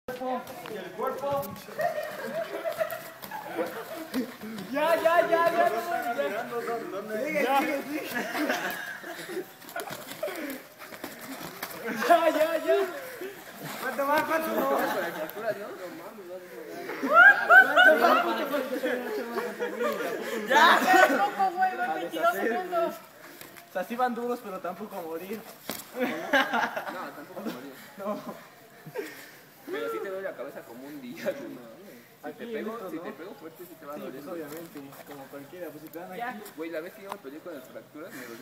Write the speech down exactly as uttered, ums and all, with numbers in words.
Y el cuerpo. Ya, ya, ya, ya. Ya, Ya. ya, ya, ya. ¿Cuánto más? ¿Cuánto más? Ya, tampoco, güey, van veintidós segundos. O sea, sí van duros, pero tampoco a morir. No, tampoco morir. No. Pero sí te duele la cabeza como un día, ¿no? Si Aquí te pego, esto, si ¿no? te pego fuerte, sí te va a Sí, doler. pues obviamente, como cualquiera, pues si te dan aquí. Güey, la vez que yo me peleé con las fracturas, me dolió.